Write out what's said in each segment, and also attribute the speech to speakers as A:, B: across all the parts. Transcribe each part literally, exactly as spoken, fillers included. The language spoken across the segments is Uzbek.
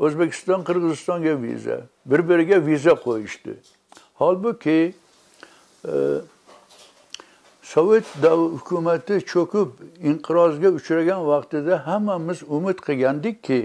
A: O'zbekiston Qirg'izistonga viza, bir-biriga viza qo'yishdi. Holbuki e, Sovet hukumati cho'kib inqirozga uchragan vaqtida hammamiz umid qilgandikki,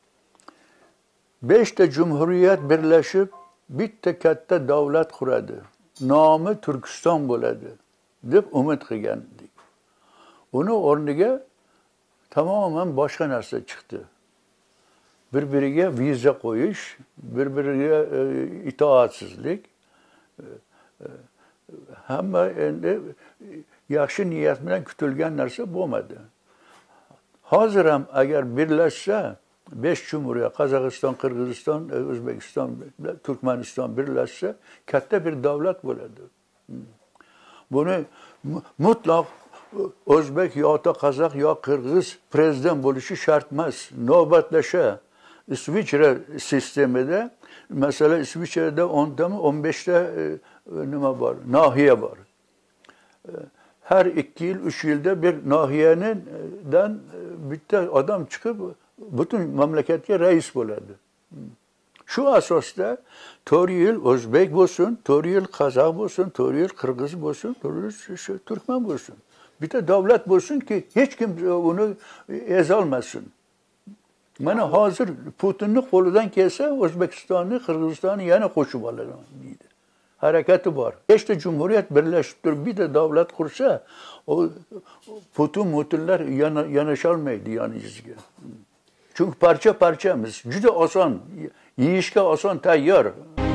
A: beshta jumhuriyat birlashib bitta katta davlat quradi. Nomi Turkiston bo'ladi deb umid qilgandik. Uni o'rniga tamoman boshqa narsa chiqdi. Bir-biriga viza qo'yish, bir-biriga e, itoatsizlik. E, e, hamma endi yaxshi niyat bilan kutilgan narsa bo'lmadi. Hozir ham agar birlashsa, besh jumhuriyat, Qozog'iston, Qirg'iziston, O'zbekiston, Turkmaniston birlashsa, katta bir davlat bo'ladi. Buni mutlaq o'zbek yoki qozoq yo qirg'iz prezident bo'lishi shart emas. Navbatlasha İsviçre sistemida, mesela İsviçre'de o'nta mi o'n beshta nima bor, nahiye bor. Her ikki yil, uch yilda bir nahiyedan bitta odam chiqib bütün mamlakatga rais bo'ladi. Shu asosda to'rt yil o'zbek bo'lsin, to'rt yil qozoq bo'lsin, to'rt yil qirg'iz bo'lsin, to'rt yil turkman bo'lsin. Bitta davlat bo'lsin-ki, hech kim uni ezolmasin. Mana hozir Putinning qo'lidan kelsa, O'zbekistonni, Qirg'izistonni yana qo'shib olaman deydi. Harakati bor. Beshta jumhuriyat birlashib turib bitta davlat qursa, o Putin mutillar yana yanasholmaydi yoningizga. Çünkü parça parçamız, juda oson, yeyishga oson, tayyor.